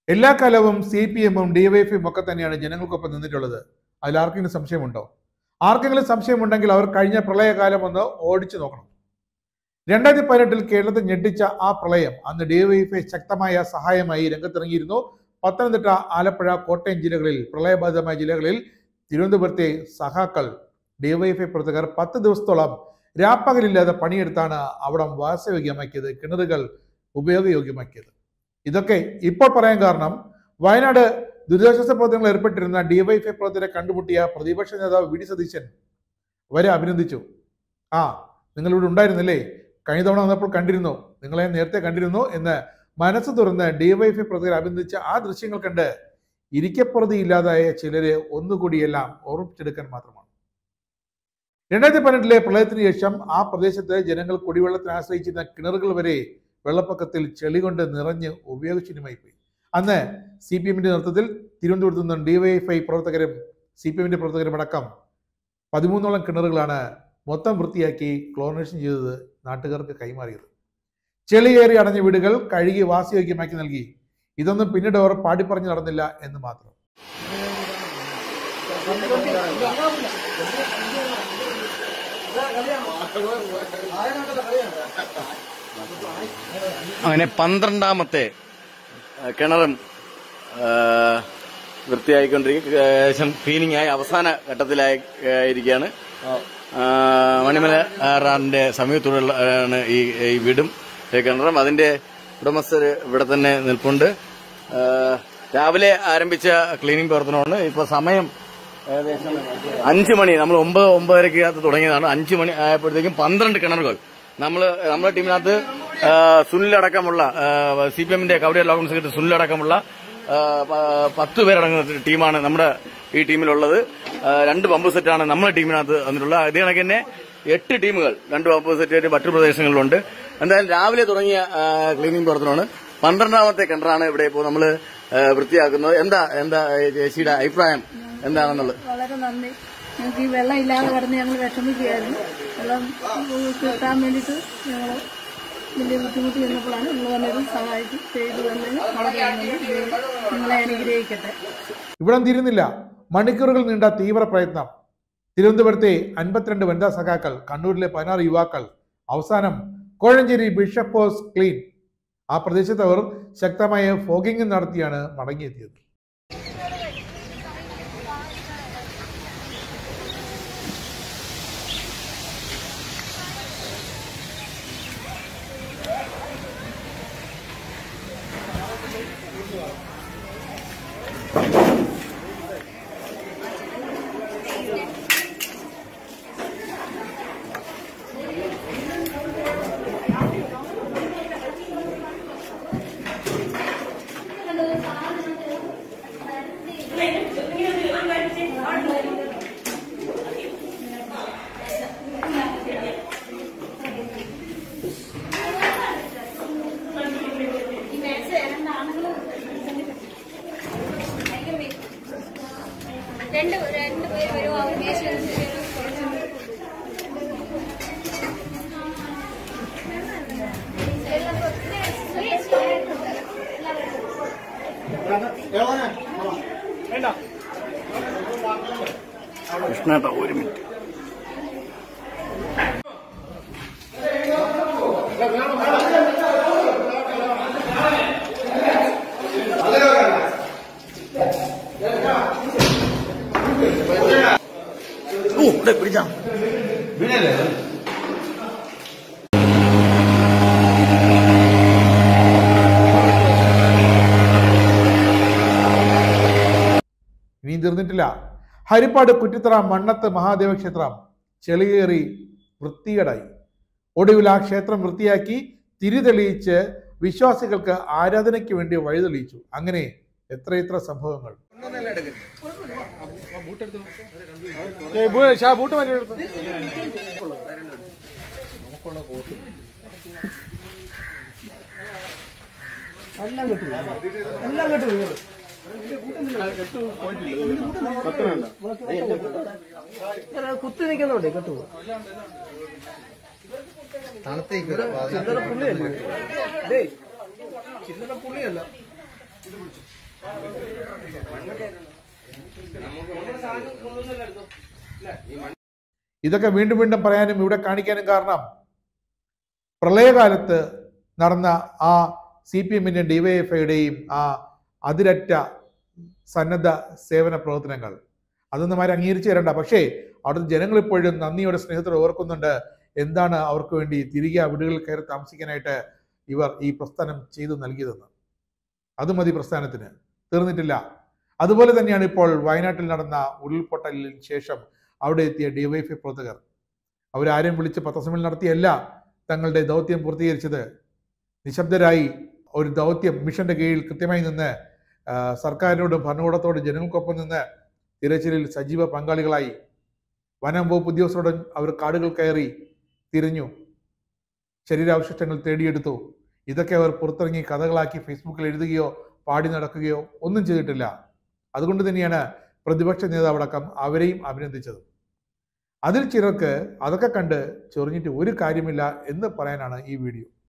എല്ലാ കാലവും CPM-ഉം DYFI-യും ഒക്കെ തന്നെയാണ് ജനങ്ങൾക്കൊപ്പം നിന്നിട്ടുള്ളത്. അതിൽ ആർക്കെങ്കിലും സംശയമുണ്ടോ? ആർക്കെങ്കിലും സംശയമുണ്ടെങ്കിൽ അവർ കഴിഞ്ഞ പ്രളയകാലം ഒന്ന് ഓടിച്ചു നോക്കണം. 2018 കേരളത്തിൽ ഞെട്ടിച്ച ആ പ്രളയം അന്ന് DYFI ശക്തമായ സഹായമായി രംഗത്തിറങ്ങിയിരുന്നു. പത്തനംതിട്ട, ആലപ്പുഴ, കോട്ടയം ജില്ലകളിൽ പ്രളയബാധിതമായ ജില്ലകളിൽ തിരുവനന്തപുരത്തെ സഹാക്കൾ DYFI പ്രവർത്തകർ 10 ദിവസത്തോളം രാപ്പകലില്ലാതെ പണിയെടുത്താണ് അവിടം വാസയോഗ്യമാക്കിയത്, കിണറുകൾ ഉപയോഗയോഗ്യമാക്കിയത്. ഇതൊക്കെ ഇപ്പോൾ പറയാൻ കാരണം വയനാട് ദുരിതാശ്വാസ പ്രവർത്തനങ്ങളിൽ ഏർപ്പെട്ടിരുന്ന DYFI പ്രവർത്തകരെ കണ്ടുമുട്ടിയ പ്രതിപക്ഷ നേതാവ് VD സതീശൻ വരെ അഭിനന്ദിച്ചു. നിങ്ങളിവിടെ ഉണ്ടായിരുന്നില്ലേ, കഴിഞ്ഞ തവണ വന്നപ്പോൾ കണ്ടിരുന്നു, നിങ്ങളെ നേരത്തെ കണ്ടിരുന്നു എന്ന് മനസ്സ് തുറന്ന് DYFI പ്രവർത്തകരെ അഭിനന്ദിച്ച ആ ദൃശ്യങ്ങൾ കണ്ട് ഇരിക്കപ്പുറതി ഇല്ലാതായ ചിലരെ ഒന്നുകൂടിയെല്ലാം ഓർമ്മിച്ചെടുക്കാൻ മാത്രമാണ്. 2018 പ്രളയത്തിന് ശേഷം ആ പ്രദേശത്ത് ജനങ്ങൾ കുടിവെള്ളത്തിന് ആശ്രയിച്ചിരുന്ന കിണറുകൾ വരെ വെള്ളപ്പൊക്കത്തിൽ ചെളി കൊണ്ട് നിറഞ്ഞ് ഉപയോഗശൂന്യമായി പോയി. അന്ന് CPM-ന്റെ നേതൃത്വത്തിൽ തിരുവനന്തപുരത്ത് നിന്നും DYFI പ്രവർത്തകരും CPM-ന്റെ പ്രവർത്തകരും അടക്കം 13ഓളം കിണറുകളാണ് മൊത്തം വൃത്തിയാക്കി ക്ലോറിനേഷൻ ചെയ്തത് നാട്ടുകാർക്ക് കൈമാറിയത്. ചെളിയേറി അടഞ്ഞ വീടുകൾ കഴുകി വാസയോഗ്യമാക്കി നൽകി. ഇതൊന്നും പിന്നീട് അവർ പാടിപ്പറഞ്ഞു നടന്നില്ല എന്ന് മാത്രം. അങ്ങനെ 12ാമത്തെ കിണറും വൃത്തിയായിക്കൊണ്ടിരിക്കും. ഏകദേശം ക്ലീനിങ് ആയി അവസാന ഘട്ടത്തിലായിരിക്കുകയാണ്. മണിമല ആറിന്റെ സമീപത്തുള്ള ഈ വീടും കിണറും. അതിന്റെ ഉടമസ്ഥർ ഇവിടെ തന്നെ നിൽപ്പുണ്ട്. രാവിലെ ആരംഭിച്ച ക്ലീനിങ് പ്രവർത്തനമാണ്. ഇപ്പൊ സമയം ഏകദേശം 5 മണി. നമ്മൾ 9:30 തുടങ്ങിയതാണ്. 5 മണി ആയപ്പോഴത്തേക്കും 12 കിണറുകൾ നമ്മുടെ ടീമിനകത്ത് സുനിലടക്കമുള്ള CPM-ന്റെ കവടിയ ലോക്കൽ സെക്രട്ടറി സുനിലടക്കമുള്ള 10 പേരടങ്ങുന്ന ടീമാണ് നമ്മുടെ ഈ ടീമിലുള്ളത്. 2 പമ്പ് സെറ്റാണ് നമ്മുടെ ടീമിനകത്ത് വന്നിട്ടുള്ളത്. അതേ കണക്ക് തന്നെ 8 ടീമുകൾ 2 പമ്പ് സെറ്റ് മറ്റു പ്രദേശങ്ങളിലുണ്ട്. എന്തായാലും രാവിലെ തുടങ്ങിയ ക്ലീനിംഗ് പ്രവർത്തനമാണ്. 12ാമത്തെ കിണറാണ് ഇവിടെ ഇപ്പോൾ നമ്മൾ വൃത്തിയാക്കുന്നത്. എന്താ ചേച്ചിയുടെ അഭിപ്രായം എന്താണെന്നുള്ളത്? വളരെ നന്ദി. ഞങ്ങൾക്ക് ഈ വെള്ളം ഇല്ലാതെ കിടന്ന് ഞങ്ങൾ വിഷമിക്കുകയായിരുന്നു. വെള്ളം കിട്ടാൻ വേണ്ടിയിട്ട് ഞങ്ങൾ വലിയ ബുദ്ധിമുട്ട് ചെന്നപ്പോഴാണ് നിങ്ങൾ വന്നത് സഹായിച്ചു ചെയ്തു തന്നെ. വളരെ നന്ദി. നിങ്ങളെ അനുഗ്രഹിക്കട്ടെ. ഇവിടം തീരുന്നില്ല. മണിക്കൂറുകൾ നീണ്ട തീവ്ര പ്രയത്നം. തിരുവനന്തപുരത്തെ 52 വനിതാ സഖാക്കൾ, കണ്ണൂരിലെ 16 യുവാക്കൾ, അവസാനം കോഴഞ്ചേരി ബിഷപ്പ് ഹൗസ് ക്ലീൻ. ആ പ്രദേശത്ത് അവർ ശക്തമായ ഫോഗിംഗ് നടത്തിയാണ് മടങ്ങിയെത്തിയത്. കൃഷ്ണേട്ട ഒരു മിനിറ്റ്. പിടിച്ചാ ഇനിയും തീർന്നിട്ടില്ല. ഹരിപ്പാട് കുറ്റിത്തറ മണ്ണത്ത് മഹാദേവ ക്ഷേത്രം ചെളിയേറി വൃത്തികേടായി. ഒടുവിൽ ആ ക്ഷേത്രം വൃത്തിയാക്കി തിരിതെളിയിച്ച് വിശ്വാസികൾക്ക് ആരാധനയ്ക്ക് വേണ്ടി വഴിതെളിയിച്ചു. അങ്ങനെ എത്രയെത്ര സംഭവങ്ങൾ. കുത്തി നിൽക്കുന്നുണ്ട് കേട്ടോ. ചില്ലറ പുള്ളിയല്ല. ഇതൊക്കെ വീണ്ടും വീണ്ടും പറയാനും ഇവിടെ കാണിക്കാനും കാരണം പ്രളയകാലത്ത് നടന്ന ആ CPM-ന്റെയും DYFIയുടെയും ആ അതിരറ്റ സന്നദ്ധ സേവന പ്രവർത്തനങ്ങൾ അതൊന്നും ആരും അംഗീകരിച്ചു തരണ്ട. പക്ഷേ അവിടുത്തെ ജനങ്ങൾ ഇപ്പോഴും നന്ദിയോടെ സ്നേഹത്തോടെ ഓർക്കുന്നുണ്ട് എന്താണ് അവർക്ക് വേണ്ടി തിരികെ ആ വീടുകളിൽ കയറി താമസിക്കാനായിട്ട് ഇവർ ഈ പ്രസ്ഥാനം ചെയ്തു നൽകിയതെന്ന്. അത് മതി പ്രസ്ഥാനത്തിന്, തീർന്നിട്ടില്ല. അതുപോലെ തന്നെയാണ് ഇപ്പോൾ വയനാട്ടിൽ നടന്ന ഉരുൾപൊട്ടലിന് ശേഷം അവിടെ എത്തിയ DYFI പ്രവർത്തകർ. അവരാരും വിളിച്ച് പത്രസമ്മേളനം നടത്തിയല്ല തങ്ങളുടെ ദൗത്യം പൂർത്തീകരിച്ചത്. നിശബ്ദരായി ഒരു ദൗത്യം മിഷന്റെ കീഴിൽ കൃത്യമായി നിന്ന് സർക്കാരിനോടും ഭരണകൂടത്തോടും ജനങ്ങൾക്കൊപ്പം നിന്ന് തിരച്ചിലിൽ സജീവ പങ്കാളികളായി. വനം വകുപ്പ് ഉദ്യോഗസ്ഥരോടും അവർ കാടുകൾ കയറി തിരിഞ്ഞു, ശരീരാവശിഷ്ടങ്ങൾ തേടിയെടുത്തു. ഇതൊക്കെ അവർ പുറത്തിറങ്ങി കഥകളാക്കി ഫേസ്ബുക്കിൽ എഴുതുകയോ പാടി നടക്കുകയോ ഒന്നും ചെയ്തിട്ടില്ല. അതുകൊണ്ട് തന്നെയാണ് പ്രതിപക്ഷ നേതാവടക്കം അവരെയും അഭിനന്ദിച്ചത്. അതിൽ ചിലർക്ക് അതൊക്കെ കണ്ട് ചൊറിഞ്ഞിട്ട് ഒരു കാര്യമില്ല എന്ന് പറയാനാണ് ഈ വീഡിയോ.